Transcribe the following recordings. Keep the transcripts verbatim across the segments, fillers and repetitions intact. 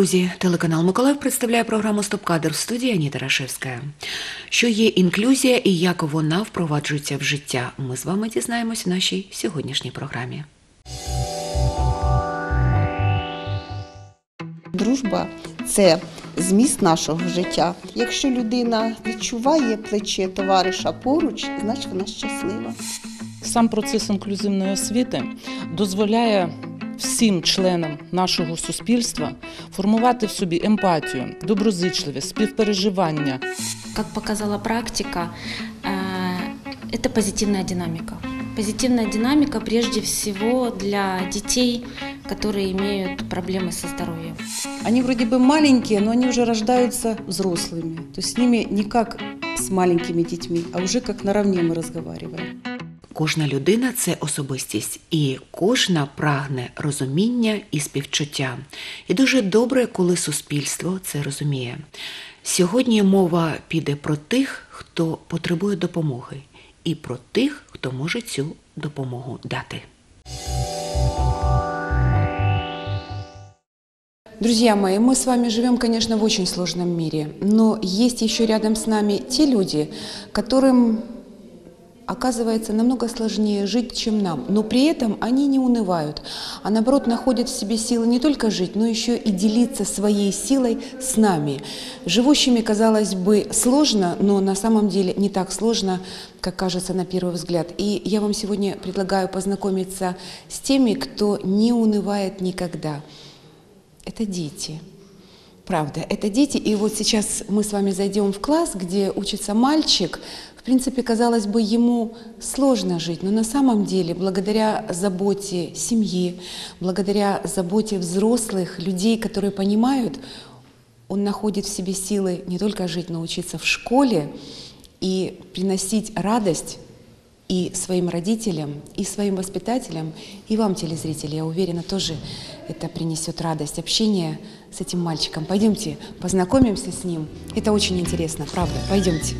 друзі, телеканал Миколаїв представляє програму «Стоп-кадр», в студії Аніта Рашевська. Що є інклюзія і як вона впроваджується в життя, ми з вами дізнаємось в нашій сьогоднішній програмі. Дружба – це зміст нашого життя. Якщо людина відчуває плече товариша поруч, значить вона щаслива. Сам процес інклюзивної освіти дозволяє всім членам нашого суспільства формувати в собі емпатію, доброзичливість, співпереживання. Как показала практика, это позитивная динамика. Позитивная динамика прежде всего для детей, которые имеют проблемы со здоровьем. Они вроде бы маленькие, но они уже рождаются взрослыми. То есть с ними не как с маленькими детьми, а уже как наравне мы разговариваем. Кожна людина – це особистість, і кожна прагне розуміння і співчуття. І дуже добре, коли суспільство це розуміє. Сьогодні мова піде про тих, хто потребує допомоги, і про тих, хто може цю допомогу дати. Друзья мои, мы с вами живем, конечно, в очень сложном мире, но есть еще рядом с нами те люди, которым оказывается намного сложнее жить, чем нам, но при этом они не унывают, а наоборот находят в себе силы не только жить, но еще и делиться своей силой с нами. Живущими, казалось бы, сложно, но на самом деле не так сложно, как кажется на первый взгляд. И я вам сегодня предлагаю познакомиться с теми, кто не унывает никогда. Это дети. Правда, это дети. И вот сейчас мы с вами зайдем в класс, где учится мальчик. В принципе, казалось бы, ему сложно жить, но на самом деле, благодаря заботе семьи, благодаря заботе взрослых людей, которые понимают, он находит в себе силы не только жить, но учиться в школе и приносить радость и своим родителям, и своим воспитателям, и вам, телезрители, я уверена, тоже это принесет радость. Общение с этим мальчиком. Пойдемте познакомимся с ним. Это очень интересно, правда. Пойдемте.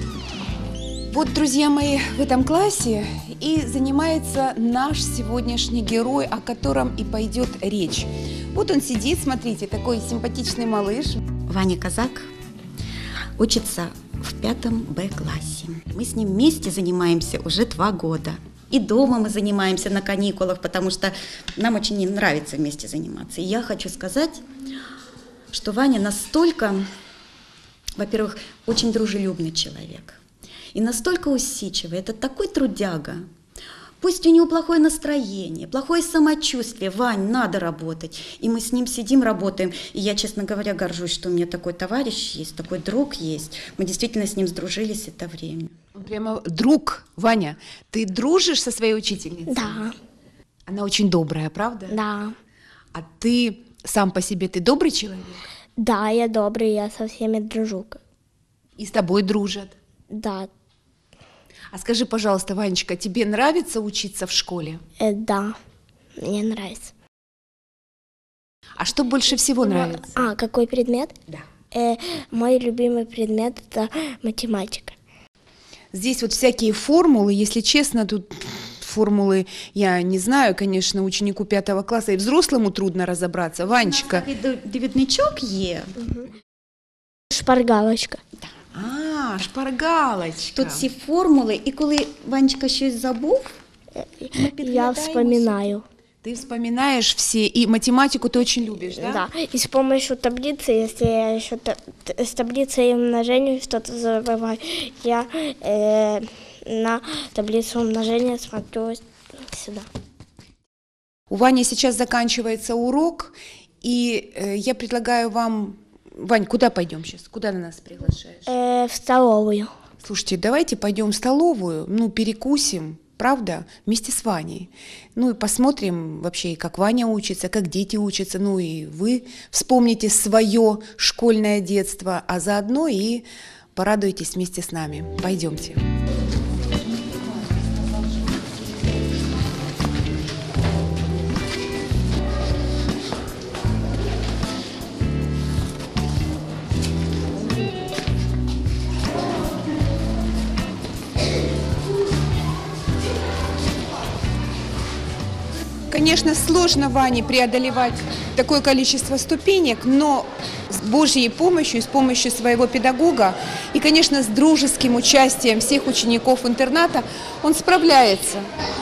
Вот, друзья мои, в этом классе и занимается наш сегодняшний герой, о котором и пойдет речь. Вот он сидит, смотрите, такой симпатичный малыш. Ваня Казак учится в пятом Б классе. Мы с ним вместе занимаемся уже два года. И дома мы занимаемся на каникулах, потому что нам очень не нравится вместе заниматься. И я хочу сказать, что Ваня настолько, во-первых, очень дружелюбный человек. И настолько усидчивый, это такой трудяга. Пусть у него плохое настроение, плохое самочувствие, Вань, надо работать. И мы с ним сидим, работаем. И я, честно говоря, горжусь, что у меня такой товарищ есть, такой друг есть. Мы действительно с ним сдружились это время. Прямо друг, Ваня. Ты дружишь со своей учительницей? Да. Она очень добрая, правда? Да. А ты сам по себе, ты добрый человек? Да, я добрый, я со всеми дружу. И с тобой дружат? Да. А скажи, пожалуйста, Ванечка, тебе нравится учиться в школе? Э, да, мне нравится. А что больше всего нравится? А, какой предмет? Да. Э, мой любимый предмет – это математика. Здесь вот всякие формулы, если честно, тут формулы я не знаю, конечно, ученику пятого класса и взрослому трудно разобраться. Ванечка. У нас довідничок є. Угу. Шпаргалочка. Да. А, шпаргалочка. Тут всі формули, і коли Ванечка щось забув, ми Я вспоминаю. Ты вспоминаешь все, и математику ты очень любишь, да? Да, и с помощью таблицы, если я еще та, с таблицей умножения что-то забываю, я э, на таблицу умножения смотрю сюда. У Вани сейчас заканчивается урок, и э, я предлагаю вам... Вань, куда пойдем сейчас? Куда на нас приглашаешь? Э, в столовую. Слушайте, давайте пойдем в столовую, ну, перекусим, правда, вместе с Ваней. Ну и посмотрим вообще, как Ваня учится, как дети учатся, ну и вы вспомните свое школьное детство, а заодно и порадуйтесь вместе с нами. Пойдемте. Конечно, сложно Ване преодолевать такое количество ступенек, но с Божьей помощью, с помощью своего педагога и, конечно, с дружеским участием всех учеников интерната он справляется.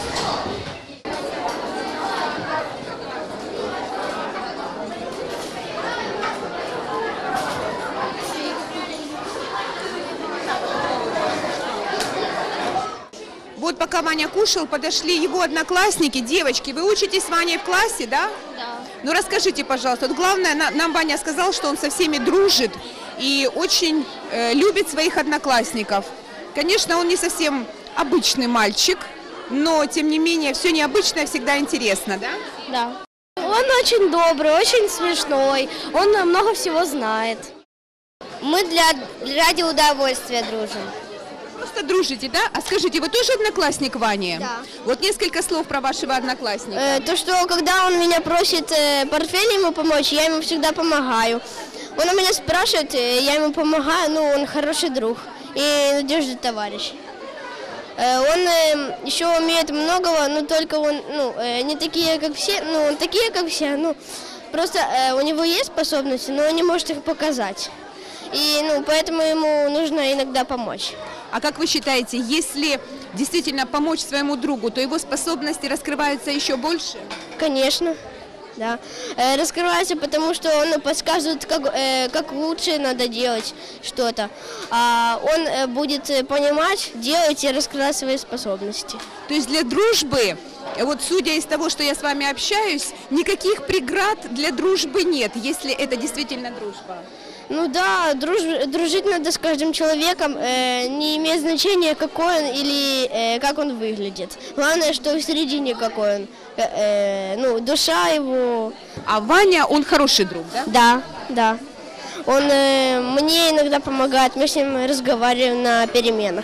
Вот пока Ваня кушал, подошли его одноклассники. Девочки, вы учитесь с Ваней в классе, да? Да. Ну расскажите, пожалуйста, вот главное, на- нам Ваня сказал, что он со всеми дружит и очень э, любит своих одноклассников. Конечно, он не совсем обычный мальчик, но тем не менее все необычное всегда интересно, да? Да. Он очень добрый, очень смешной, он много всего знает. Мы для, ради удовольствия дружим. Просто дружите, да? А скажите, вы тоже одноклассник Вани? Да. Вот несколько слов про вашего одноклассника. Э, то, что когда он меня просит э, портфель ему помочь, я ему всегда помогаю. Он у меня спрашивает, э, я ему помогаю, ну, он хороший друг и надежный товарищ. Э, он э, еще умеет многого, но только он, ну, э, не такие, как все, ну, он такие, как все, ну, просто э, у него есть способности, но он не может их показать. И, ну, поэтому ему нужно иногда помочь. А как вы считаете, если действительно помочь своему другу, то его способности раскрываются еще больше? Конечно, да. Э, раскрывается, потому что он подсказывает, как, э, как лучше надо делать что-то. А он э, будет э, понимать, делать и раскрывать свои способности. То есть для дружбы, э, вот судя из того, что я с вами общаюсь, никаких преград для дружбы нет, если это действительно дружба. Ну да, друж, дружить надо с каждым человеком, э, не имеет значения, какой он или э, как он выглядит. Главное, что в середине какой он, э, э, ну, душа его. А Ваня, он хороший друг, да? Да, да. Он э, мне иногда помогает, мы с ним разговариваем на переменах.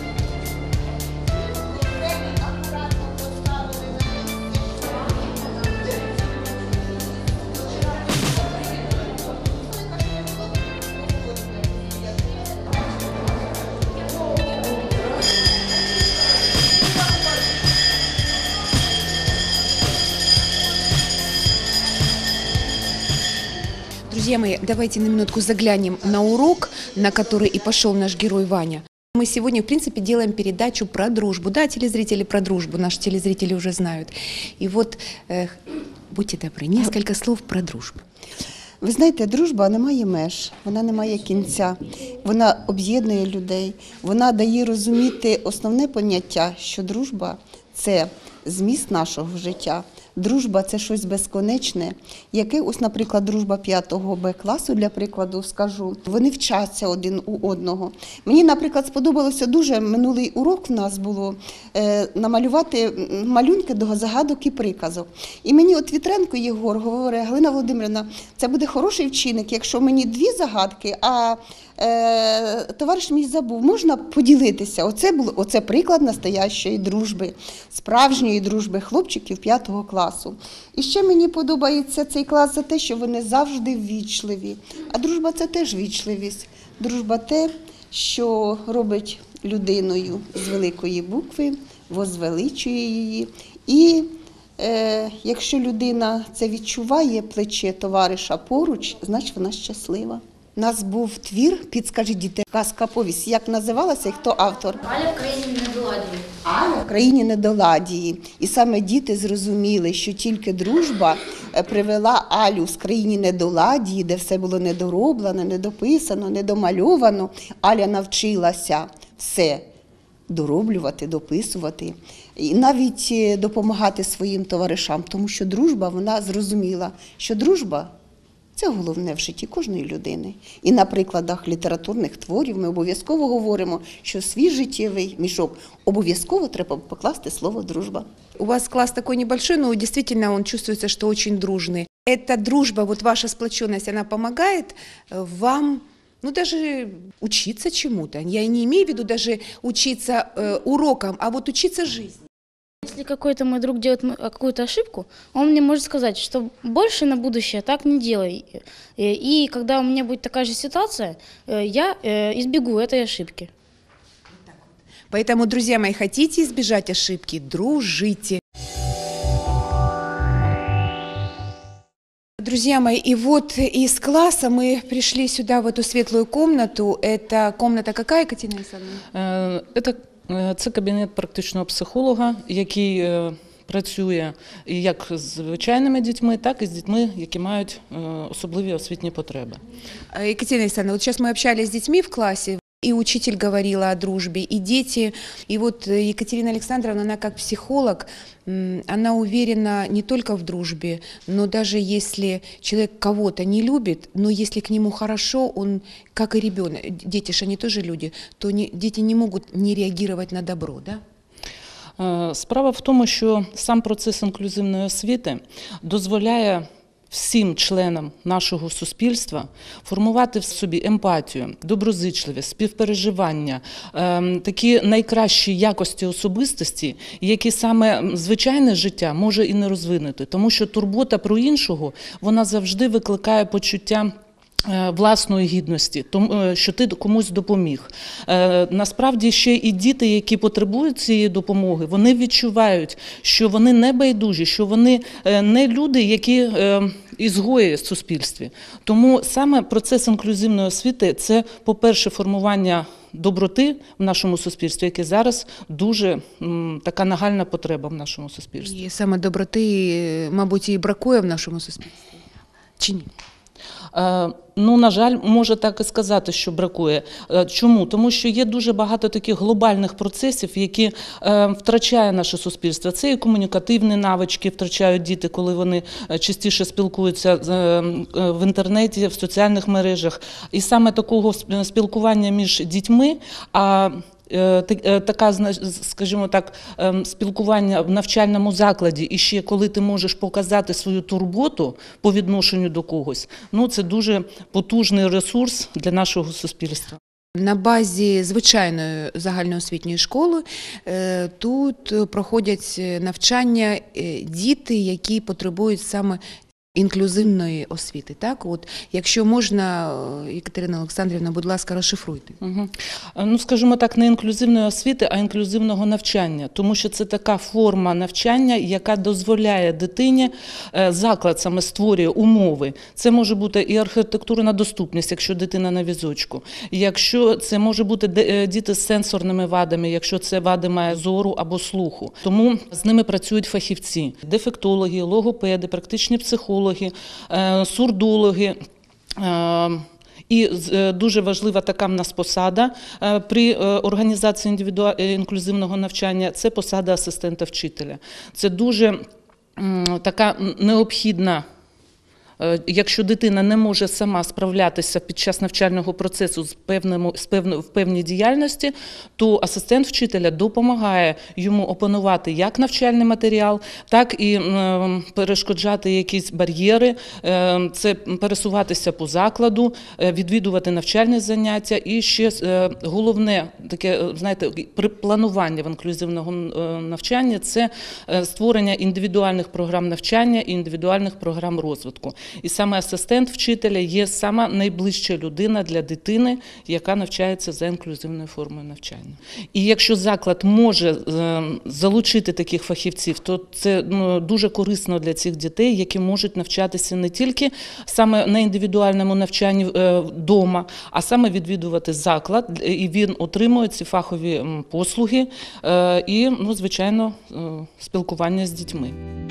Друзья мои, давайте на минутку заглянем на урок, на который и пошел наш герой Ваня. Мы сегодня, в принципе, делаем передачу про дружбу. Да, телезрители про дружбу, наши телезрители уже знают. И вот, э, будьте добры, несколько слов про дружбу. Ви знаєте, дружба не має меж, вона не має кінця, вона об'єднує людей, вона дає розуміти основне поняття, що дружба – це зміст нашого життя. Дружба – це щось безконечне, яке, ось, наприклад, дружба п'ятого Б класу, для прикладу, скажу, вони вчаться один у одного. Мені, наприклад, сподобалося дуже, минулий урок в нас було, е, намалювати малюнки до загадок і приказок. І мені от Вітренко Єгор говорить: Галина Володимирівна, це буде хороший вчинок, якщо мені дві загадки, а е, товариш мій забув, можна поділитися. Оце, було, оце приклад настоящої дружби, справжньої дружби хлопчиків п'ятого класу. І ще мені подобається цей клас за те, що вони завжди ввічливі. А дружба – це теж ввічливість. Дружба – те, що робить людиною з великої букви, возвеличує її. І е, якщо людина це відчуває, плече товариша поруч, значить вона щаслива. У нас був твір, підскажіть, діти, казка-повість. Як називалася і хто автор? Аля в країні недоладії. Аля в країні недоладії. І саме діти зрозуміли, що тільки дружба привела Алю з країни недоладії, де все було недороблено, недописано, недомальовано. Аля навчилася все дороблювати, дописувати і навіть допомагати своїм товаришам, тому що дружба, вона зрозуміла, що дружба – це головне в житті кожної людини. І на прикладах літературних творів ми обов'язково говоримо, що свій життєвий мішок обов'язково треба покласти слово «дружба». У вас класс такой небольшой, но действительно он чувствуется, что очень дружный. Эта дружба, вот ваша сплоченность, она помогает вам, ну, даже учиться чему-то. Я не имею в виду даже учиться э, урокам, а вот учиться жизни. Если какой-то мой друг делает какую-то ошибку, он мне может сказать, что больше на будущее так не делай. И когда у меня будет такая же ситуация, я избегу этой ошибки. Поэтому, друзья мои, хотите избежать ошибки, дружите. Друзья мои, и вот из класса мы пришли сюда, в эту светлую комнату. Это комната какая, Екатерина Александровна? Це, це кабінет практичного психолога, який е, працює як з звичайними дітьми, так і з дітьми, які мають е, особливі освітні потреби. Екатерина Александровна, вот сейчас мы общались с детьми в классе, и учитель говорила о дружбе, и дети. И вот Екатерина Александровна, она как психолог, она уверена не только в дружбе, но даже если человек кого-то не любит, но если к нему хорошо, он, как и ребенок, дети же они тоже люди, то не, дети не могут не реагировать на добро, да? Справа в тому, що сам процес інклюзивної освіти дозволяє всім членам нашого суспільства формувати в собі емпатію, доброзичливість, співпереживання, такі найкращі якості особистості, які саме звичайне життя може і не розвинути. Тому що турбота про іншого, вона завжди викликає почуття власної гідності, що ти комусь допоміг. Насправді ще і діти, які потребують цієї допомоги, вони відчувають, що вони не байдужі, що вони не люди, які ізгої в суспільстві. Тому саме процес інклюзивної освіти – це, по-перше, формування доброти в нашому суспільстві, яке зараз дуже м, така нагальна потреба в нашому суспільстві. І саме доброти, мабуть, і бракує в нашому суспільстві? Чи ні? Ну, на жаль, може так і сказати, що бракує. Чому? Тому що є дуже багато таких глобальних процесів, які втрачає наше суспільство. Це і комунікативні навички втрачають діти, коли вони частіше спілкуються в інтернеті, в соціальних мережах. І саме такого спілкування між дітьми, а така, скажімо так, спілкування в навчальному закладі, і ще коли ти можеш показати свою турботу по відношенню до когось, ну це дуже потужний ресурс для нашого суспільства. На базі звичайної загальноосвітньої школи тут проходять навчання діти, які потребують саме інклюзивної освіти, так? От, якщо можна, Екатерина Олександрівна, будь ласка, розшифруйте. Угу. Ну, скажімо так, не інклюзивної освіти, а інклюзивного навчання, тому що це така форма навчання, яка дозволяє дитині, заклад саме створює умови. Це може бути і архітектурна доступність, якщо дитина на візочку, якщо це може бути діти з сенсорними вадами, якщо це вади має зору або слуху. Тому з ними працюють фахівці, дефектологи, логопеди, практичні психологи, сурдологи. І дуже важлива така в нас посада при організації інклюзивного навчання – це посада асистента вчителя. Це дуже така необхідна. Якщо дитина не може сама справлятися під час навчального процесу з певним, з певно, в певній діяльності, то асистент вчителя допомагає йому опанувати як навчальний матеріал, так і е, перешкоджати якісь бар'єри, е, це пересуватися по закладу, е, відвідувати навчальні заняття. І ще е, головне таке, знаєте, планування в інклюзивному навчанні – це створення індивідуальних програм навчання і індивідуальних програм розвитку. І саме асистент вчителя є сама найближча людина для дитини, яка навчається за інклюзивною формою навчання. І якщо заклад може залучити таких фахівців, то це ну, дуже корисно для цих дітей, які можуть навчатися не тільки саме на індивідуальному навчанні вдома, а саме відвідувати заклад, і він отримує ці фахові послуги і, ну, звичайно, спілкування з дітьми.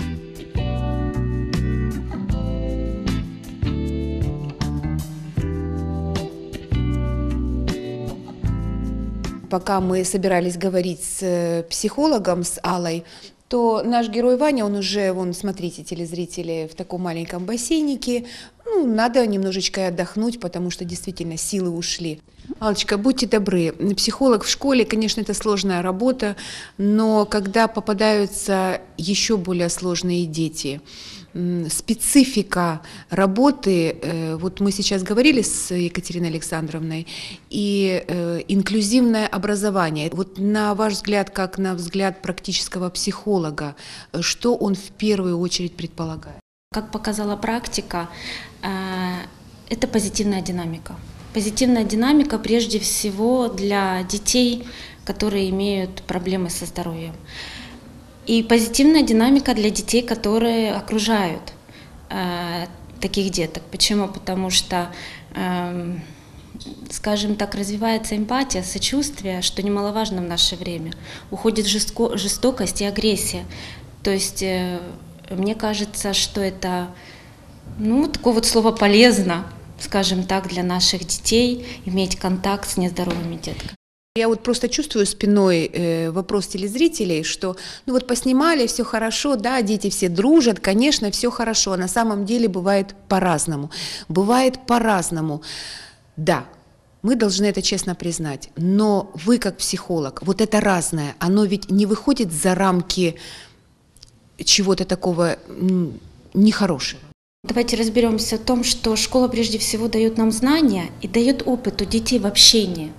Пока мы собирались говорить с психологом, с Аллой, то наш герой Ваня, он уже, вон, смотрите, телезрители, в таком маленьком бассейнике. Ну, надо немножечко отдохнуть, потому что действительно силы ушли. Аллочка, будьте добры. Психолог в школе, конечно, это сложная работа, но когда попадаются еще более сложные дети, специфика работы, вот мы сейчас говорили с Екатериной Александровной, и инклюзивное образование. Вот на ваш взгляд, как на взгляд практического психолога, что он в первую очередь предполагает? Как показала практика, это позитивная динамика. Позитивная динамика прежде всего для детей, которые имеют проблемы со здоровьем. И позитивная динамика для детей, которые окружают таких деток. Почему? Потому что, эм, скажем так, развивается эмпатия, сочувствие, что немаловажно в наше время. Уходит жестко, жестокость и агрессия. То есть э, мне кажется, что это, ну, такое вот слово полезно, скажем так, для наших детей, иметь контакт с нездоровыми детками. Я вот просто чувствую спиной э, вопрос телезрителей, что ну вот поснимали, все хорошо, да, дети все дружат, конечно, все хорошо, а на самом деле бывает по-разному. Бывает по-разному. Да, мы должны это честно признать, но вы как психолог, вот это разное, оно ведь не выходит за рамки чего-то такого м, нехорошего. Давайте разберемся в том, что школа прежде всего дает нам знания и дает опыт у детей в общении.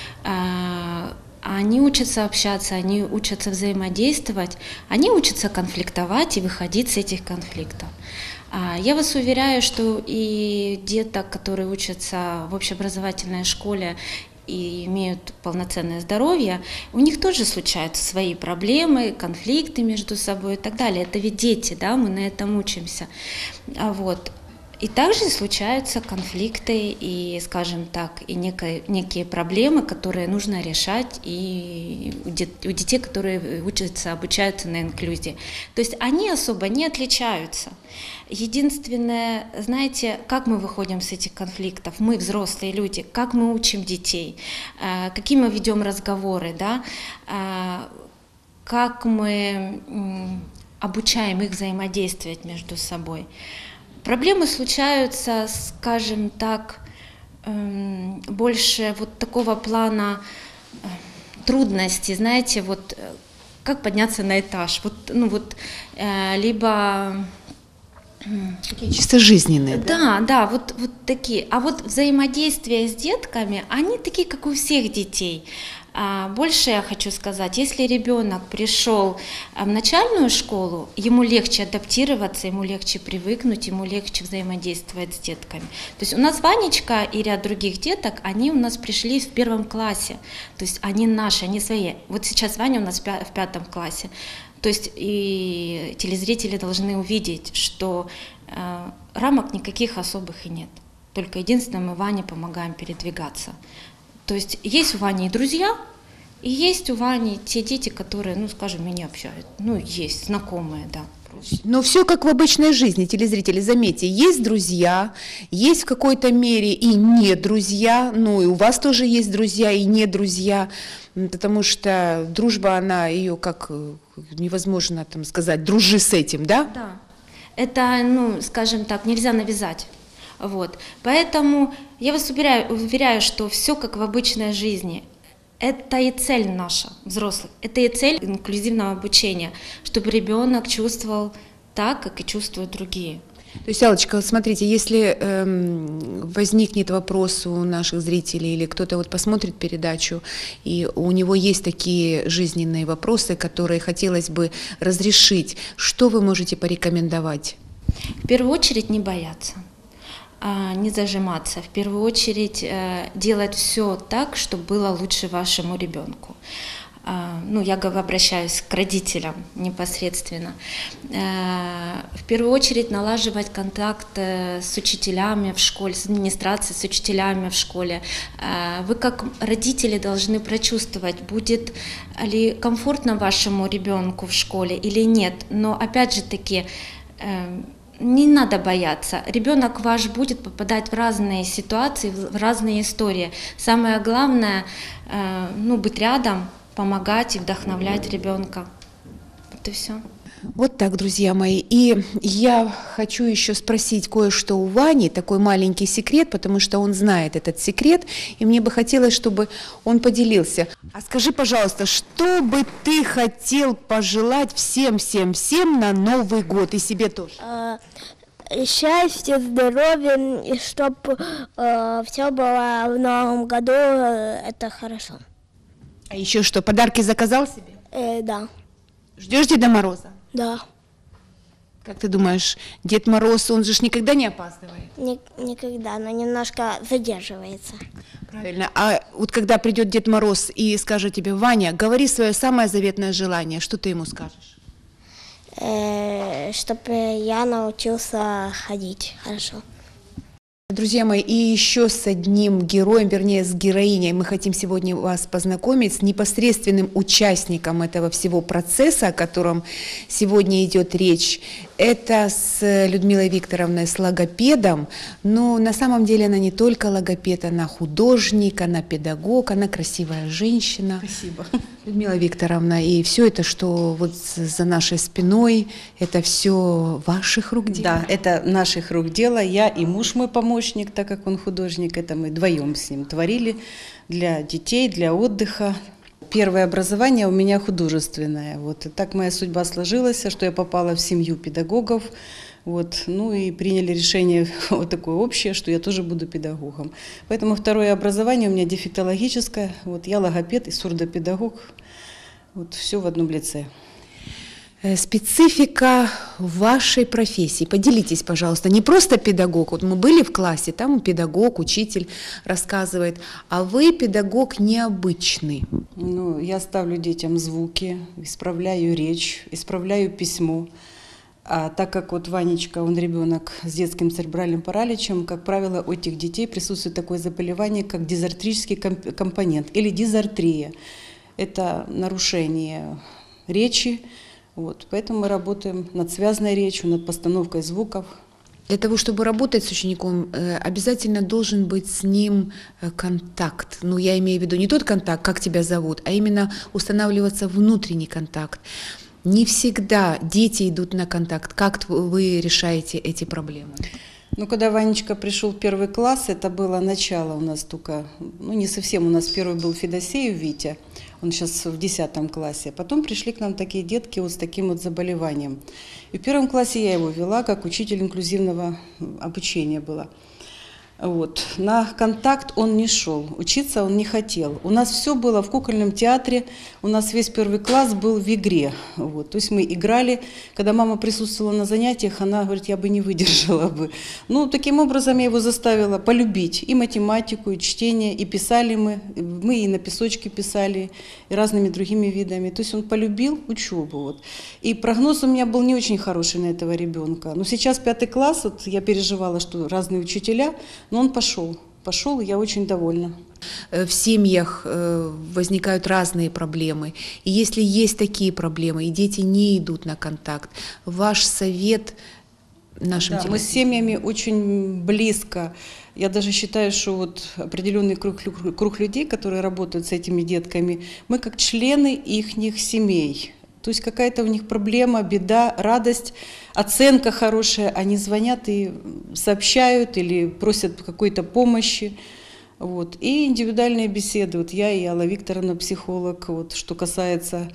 Они учатся общаться, они учатся взаимодействовать, они учатся конфликтовать и выходить с этих конфликтов. Я вас уверяю, что и деток, которые учатся в общеобразовательной школе и имеют полноценное здоровье, у них тоже случаются свои проблемы, конфликты между собой и так далее. Это ведь дети, да, мы на этом учимся. Вот. И также случаются конфликты и, скажем так, и некие, некие проблемы, которые нужно решать и у, дет, у детей, которые учатся, обучаются на инклюзии. То есть они особо не отличаются. Единственное, знаете, как мы выходим с этих конфликтов, мы, взрослые люди, как мы учим детей, какие мы ведем разговоры, да, как мы обучаем их взаимодействовать между собой. Проблемы случаются, скажем так, больше вот такого плана трудностей, знаете, вот как подняться на этаж, вот, ну вот, либо... Такие чисто жизненные, да? Да, да, вот, вот такие. А вот взаимодействие с детками, они такие, как у всех детей. Больше я хочу сказать, если ребенок пришел в начальную школу, ему легче адаптироваться, ему легче привыкнуть, ему легче взаимодействовать с детками. То есть у нас Ванечка и ряд других деток, они у нас пришли в первом классе, то есть они наши, они свои. Вот сейчас Ваня у нас в пятом классе. То есть и телезрители должны увидеть, что э, рамок никаких особых и нет. Только единственное, мы Ване помогаем передвигаться. То есть есть у Вани и друзья, и есть у Вани те дети, которые, ну, скажем, меня общают. Ну, есть знакомые, да. Но все как в обычной жизни, телезрители, заметьте, есть друзья, есть в какой-то мере и не друзья, ну и у вас тоже есть друзья и не друзья, потому что дружба, она ее как невозможно там сказать, дружи с этим, да? Да, это, ну, скажем так, нельзя навязать. Вот. Поэтому я вас уверяю, уверяю, что все как в обычной жизни. Это и цель наша, взрослых, это и цель инклюзивного обучения, чтобы ребенок чувствовал так, как и чувствуют другие. То есть, Аллочка, смотрите, если эм, возникнет вопрос у наших зрителей или кто-то вот посмотрит передачу, и у него есть такие жизненные вопросы, которые хотелось бы разрешить, что вы можете порекомендовать? В первую очередь не бояться. Не зажиматься, в первую очередь делать все так, чтобы было лучше вашему ребенку. Ну, я обращаюсь к родителям непосредственно. В первую очередь налаживать контакт с учителями в школе, с администрацией, с учителями в школе. Вы как родители должны прочувствовать, будет ли комфортно вашему ребенку в школе или нет. Но опять же таки, не надо бояться. Ребенок ваш будет попадать в разные ситуации, в разные истории. Самое главное, э, ну, быть рядом, помогать и вдохновлять ребенка. Вот и все. Вот так, друзья мои. И я хочу еще спросить кое-что у Вани, такой маленький секрет, потому что он знает этот секрет, и мне бы хотелось, чтобы он поделился. А скажи, пожалуйста, что бы ты хотел пожелать всем-всем-всем на Новый год и себе тоже? Счастья, здоровья, и чтобы э, все было в Новом году, э, это хорошо. А еще что, подарки заказал себе? Э, да. Ждешь Деда Мороза? Да. Как ты думаешь, Дед Мороз, он же ж никогда не опаздывает? Ни, никогда, но немножко задерживается. Правильно. А вот когда придет Дед Мороз и скажет тебе: Ваня, говори свое самое заветное желание, что ты ему скажешь? чтобы я научился ходить хорошо. Друзья мои, и еще с одним героем, вернее, с героиней мы хотим сегодня вас познакомить, с непосредственным участником этого всего процесса, о котором сегодня идет речь. Это с Людмилой Викторовной, с логопедом, но на самом деле она не только логопед, она художник, она педагог, она красивая женщина. Спасибо. Людмила Викторовна, и все это, что вот за нашей спиной, это все ваших рук дело? Да, это наших рук дело. Я и муж мой помощник, так как он художник, это мы вдвоем с ним творили для детей, для отдыха. Первое образование у меня художественное. Вот. И так моя судьба сложилась, что я попала в семью педагогов. Вот. Ну и приняли решение вот такое общее, что я тоже буду педагогом. Поэтому второе образование у меня дефектологическое. Вот. Я логопед и сурдопедагог. Вот. Все в одном лице. Специфика вашей профессии. Поделитесь, пожалуйста. Не просто педагог. Вот мы были в классе, там педагог, учитель рассказывает, а вы педагог необычный. Ну, я ставлю детям звуки, исправляю речь, исправляю письмо. А так как вот Ванечка, он ребенок с детским церебральным параличем, как правило, у этих детей присутствует такое заболевание, как дизартрический компонент или дизартрия. Это нарушение речи. Вот, поэтому мы работаем над связанной речью, над постановкой звуков. Для того, чтобы работать с учеником, обязательно должен быть с ним контакт. Ну, я имею в виду не тот контакт, как тебя зовут, а именно устанавливаться внутренний контакт. Не всегда дети идут на контакт. Как вы решаете эти проблемы? Ну, когда Ванечка пришел в первый класс, это было начало у нас только, ну, не совсем, у нас первый был Федосеев Витя, он сейчас в десятом классе. Потом пришли к нам такие детки вот с таким вот заболеванием. И в первом классе я его вела, как учитель инклюзивного обучения была. Вот. На контакт он не шел, учиться он не хотел. У нас все было в кукольном театре, у нас весь первый класс был в игре. Вот. То есть мы играли, когда мама присутствовала на занятиях, она говорит, я бы не выдержала бы. Ну, таким образом я его заставила полюбить и математику, и чтение, и писали мы, мы и на песочке писали, и разными другими видами. То есть он полюбил учебу. Вот. И прогноз у меня был не очень хороший на этого ребенка. Но сейчас пятый класс, вот я переживала, что разные учителя, но он пошел, пошел, и я очень довольна. В семьях возникают разные проблемы. И если есть такие проблемы, и дети не идут на контакт, ваш совет нашим да, телезрителям? Мы с семьями очень близко. Я даже считаю, что вот определенный круг, круг людей, которые работают с этими детками, мы как члены их семей. То есть какая-то у них проблема, беда, радость, оценка хорошая, они звонят и сообщают или просят какой-то помощи. Вот. И индивидуальные беседы. Вот я и Алла Викторовна, психолог, вот, что касается,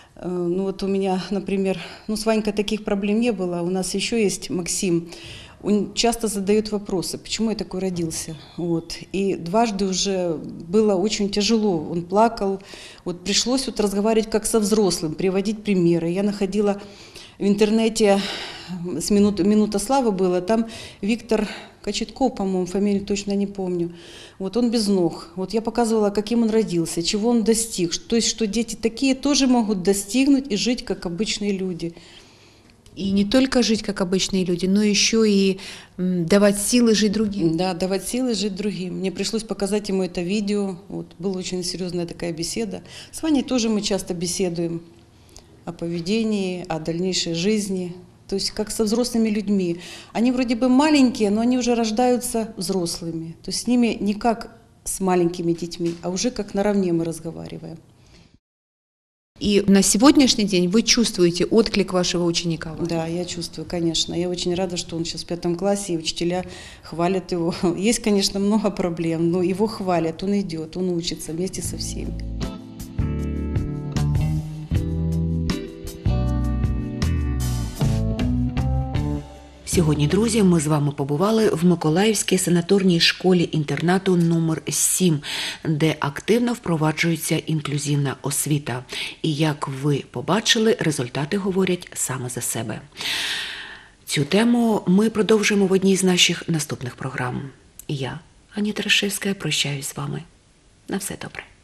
ну вот у меня, например, ну с Ванькой таких проблем не было, у нас еще есть Максим. Он часто задает вопросы, почему я такой родился. Вот. И дважды уже было очень тяжело. Он плакал. Вот пришлось вот разговаривать как со взрослым, приводить примеры. Я находила в интернете, с минут, «Минута славы» было, там Виктор Кочетков, по-моему, фамилию точно не помню. Вот он без ног. Вот я показывала, каким он родился, чего он достиг. То есть, что дети такие тоже могут достигнуть и жить, как обычные люди. И не только жить, как обычные люди, но еще и давать силы жить другим. Да, давать силы жить другим. Мне пришлось показать ему это видео. Вот, была очень серьезная такая беседа. С Ваней тоже мы часто беседуем о поведении, о дальнейшей жизни. То есть как со взрослыми людьми. Они вроде бы маленькие, но они уже рождаются взрослыми. То есть с ними не как с маленькими детьми, а уже как наравне мы разговариваем. И на сегодняшний день вы чувствуете отклик вашего ученика? Да, я чувствую, конечно. Я очень рада, что он сейчас в пятом классе, и учителя хвалят его. Есть, конечно, много проблем, но его хвалят, он идет, он учится вместе со всеми. Сьогодні, друзі, ми з вами побували в Миколаївській санаторній школі-інтернату номер сім, де активно впроваджується інклюзивна освіта. І, як ви побачили, результати говорять саме за себе. Цю тему ми продовжуємо в одній з наших наступних програм. Я, Аніта Рашевська, прощаюсь з вами. На все добре.